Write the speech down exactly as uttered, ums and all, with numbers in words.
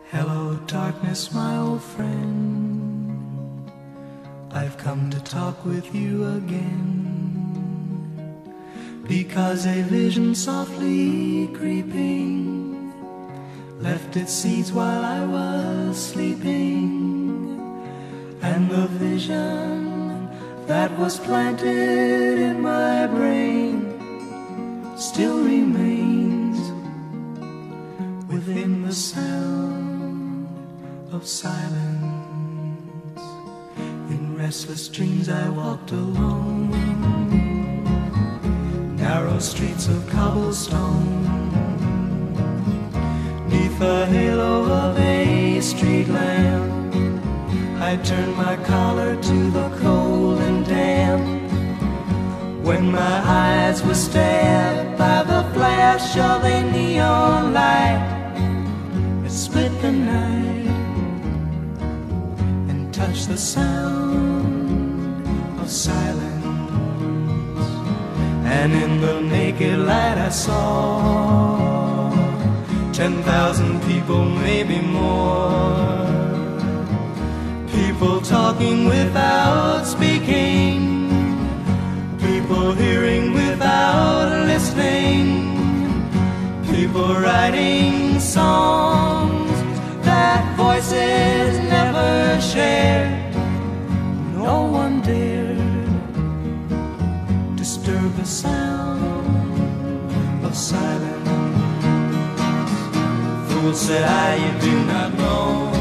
Hello, darkness, my old friend. I've come to talk with you again, because a vision softly creeping left its seeds while I was sleeping, and the vision that was planted in my brain still remains within the sound of silence. In restless dreams I walked alone, narrow streets of cobblestone, neath the halo of a street lamp. I turned my collar to the cold and damp, when my eyes were stabbed by the flash of a neon light. It split the night and touched the sound of silence, and in the naked light I saw ten thousand people, maybe more, people talking without speaking, people hearing without listening, people writing songs that voices never shared. No one dared disturb the sound of silence. Fool, said I, you do not know